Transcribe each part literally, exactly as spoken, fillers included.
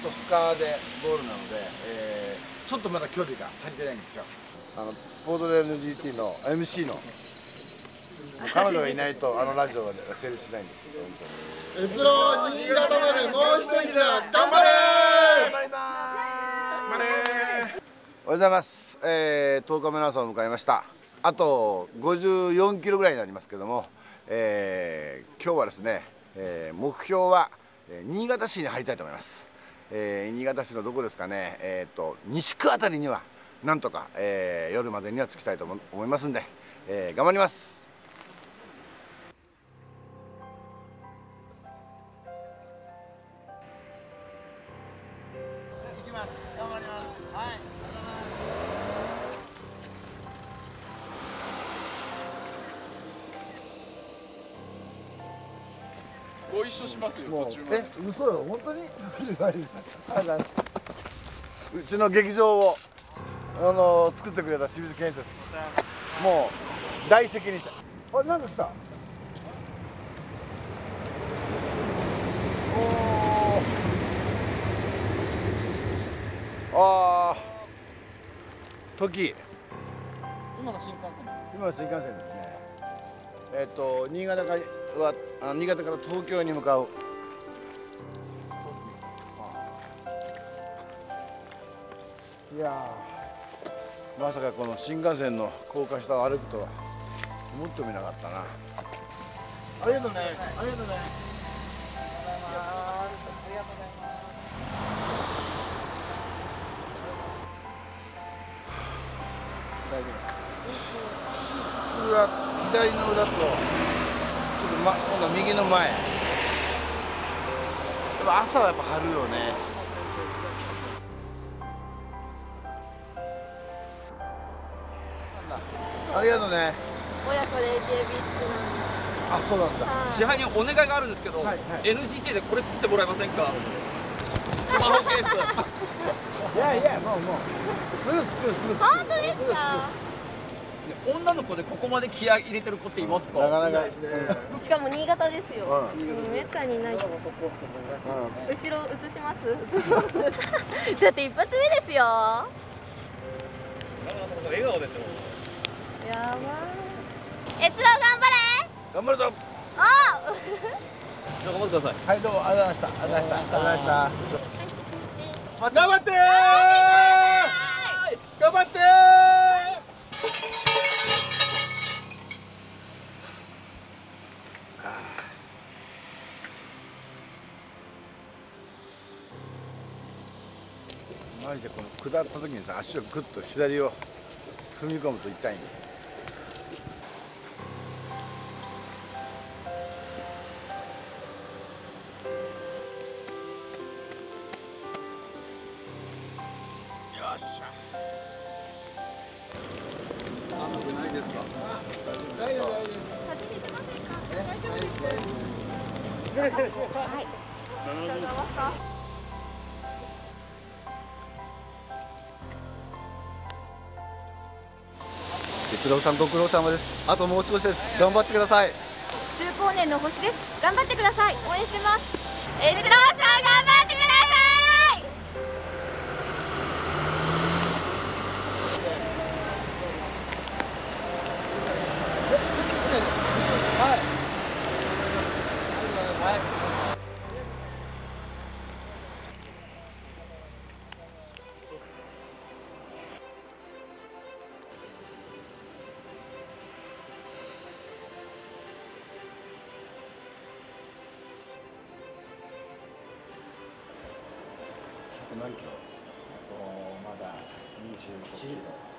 とふつかでゴールなので、えー、ちょっとまだ距離が足りてないんですよ。あのボードレール ジーティー の エムシー の彼女がいないとあのラジオが成立しないんです。本当に。越郎新潟までもう一息だ。頑張れー。頑張りまーす。頑張れー。おはようございます。えー、とおかめの朝を迎えました。あとごじゅうよんキロぐらいになりますけども、えー、今日はですね、えー、目標は新潟市に入りたいと思います。えー、新潟市のどこですかね、えー、と西区あたりにはなんとか、えー、夜までには着きたいと思いますんで、えー、頑張ります。行きます。頑張ります。はい。 ご一緒しますよ。 もう途中まで。 え、嘘よ、本当に。うちの劇場をあの作ってくれた清水建設、もう大責任者。あれ、なんか来た。おお。ああ。時。 今の新幹線。 今の新幹線ですね。えっと新潟からはあ新潟から東京に向かう。いやー、まさかこの新幹線の高架下を歩くとは思ってもみなかったな。ありがとうね。ありがとうね。ありがとうございます。大丈夫ですか。裏、左の裏とちょっと、ま、今度は右の前。やっぱ朝はやっぱ張るよね。ありがとうね。 親子で エーケービー 好きなんで。 あ、そうなんだ。 はい、 支配人お願いがあるんですけど、はいはい、エヌジーケー でこれ作ってもらえませんか。スマホケース。 いやいや、もうもうすぐ作るすぐ作る。 本当ですか。 女の子でここまで気合い入れてる子っていますか。 なかなか。 しかも新潟ですよ。 うん、 めったにいない。うん、後ろ映します。映します。だって一発目ですよ。 笑顔でしょ。 やばい。越郎頑張れ。 頑張るぞ。 ああ。 じゃあ頑張ってください。 はい、どうもありがとうございました。ありがとうございました。ありがとうございました。頑張ってー。頑張ってー。マジでこの下った時にさ、足をグッと左を踏み込むと痛いんだよ。よっしゃ。寒くないですか。大丈夫大丈夫。 始めてませんか。大丈夫です。はい。 越郎さんご苦労様です。あともう少しです。頑張ってください。 中高年の星です。頑張ってください。応援してます。越郎さん頑張ってください。 はい。はい。何キロ？ まだにじゅうごキロ。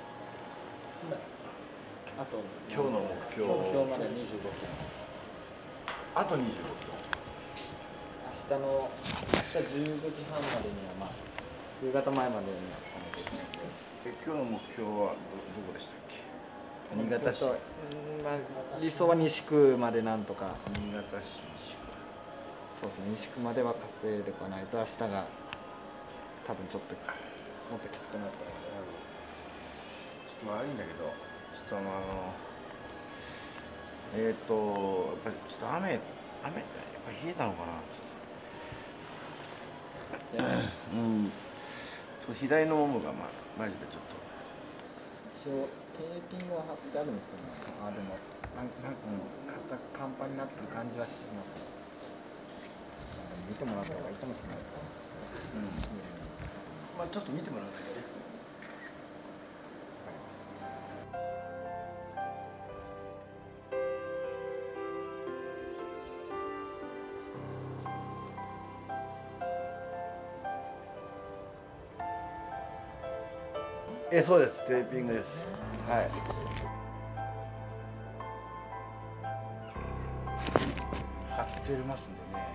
あと今日の目標。 今日までにじゅうごキロ。 あとにじゅうごキロ。 明日の明日じゅうごじはんまでにはまあ夕方前までにはつかめてる。 今日の目標はど、どこでしたっけ？新潟市。 うん、まあ理想は西区までなんとか。 新潟市西区。 そうですね。西区までは稼いでこないと明日が多分ちょっともっときつくなっちゃうので。 ちょっと悪いんだけど、ちょっとあのえっ、ー、とやっぱりちょっと雨雨ってやっぱり冷えたのかな。ちょっとうん、左のももがまあマジでちょっと一応テーピングは貼ってあるんですけど、ね、あでもなんなんかもう肩パンパンになってる感じはします。見てもらった方がいいかもしれないですね。うん。 まあちょっと見てもらうだけで。え、そうです。テーピングです。はい。貼ってますんでね。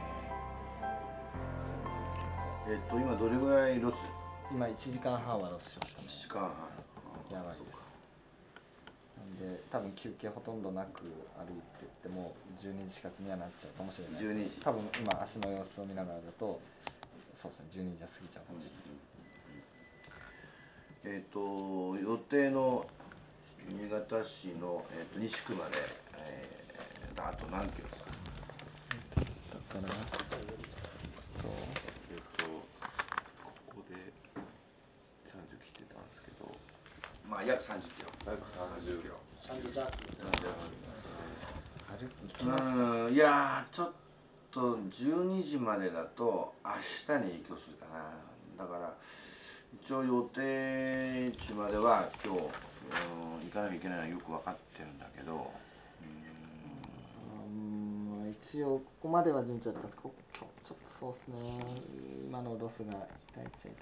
えっと今どれぐらいロス？ 今いちじかんはんはロスしましたね。 いちじかんはん。 やばいです。なんで多分休憩ほとんどなく歩いてってもじゅうにじ近くにはなっちゃうかもしれない。 じゅうにじ。 多分今足の様子を見ながらだと、そうですね。じゅうにじは過ぎちゃうかもしれない。 えっ、と予定の新潟市の、えー、と西区まで、えー、あと何キロですか？ だからそうえっとここでさんじゅっ切ってたんですけど、 まあ約さんじゅっキロ。 約さんじゅっキロ。 さんじゅう弱。 歩きますか？ うん、いやーちょっとじゅうにじまでだと明日に影響するかな。だから一応予定地までは今日、うん、行かなきゃいけないのはよく分かってるんだけど、 うん、一応ここまでは順調だったんですけど、今日ちょっとそうですね。今のロスが痛いっちゃ痛いですよね。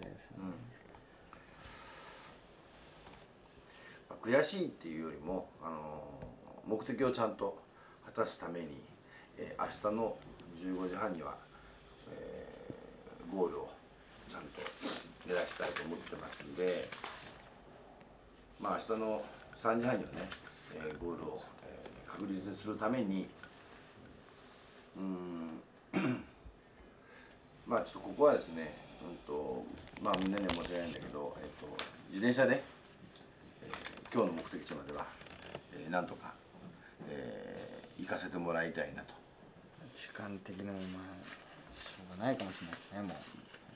うん、悔しいっていうよりも、あの目的をちゃんと果たすために、えー、明日のじゅうごじはんには、えー、ゴールをちゃんと目指したいと思ってますんで、まあ明日のさんじはんにはね、えー、ゴールを、えー、確実にするために、うーんまあちょっとここはですね、うんとまあみんなには申し訳ないんだけど、えっと自転車で、えー、今日の目的地までは、えー、なんとか、えー、行かせてもらいたいなと。 時間的にもまあしょうがないかもしれないですね。もう。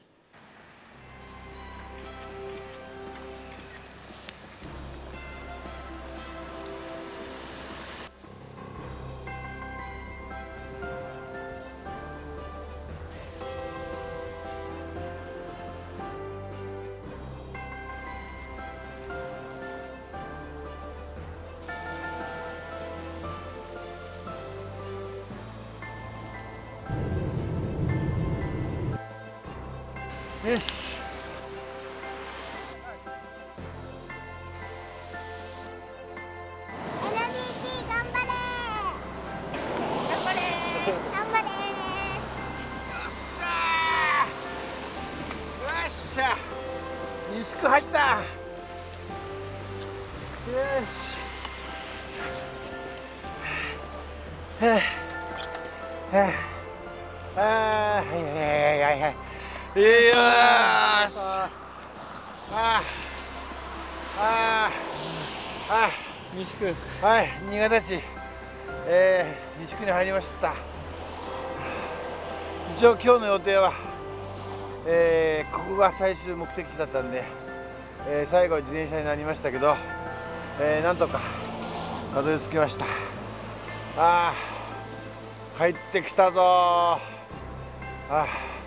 よし。 エヌビーティー 頑張れ頑張れ頑張れよっしゃ西区入ったよしはあはあはあはいはいはいはいはいよーしああああ西区はい、新潟市、えー、西区に入りました。一応今日の予定は、えー、ここが最終目的地だったんで、えー、最後は自転車になりましたけど、えー、なんとかたどり着きました。あー、帰ってきたぞー。あー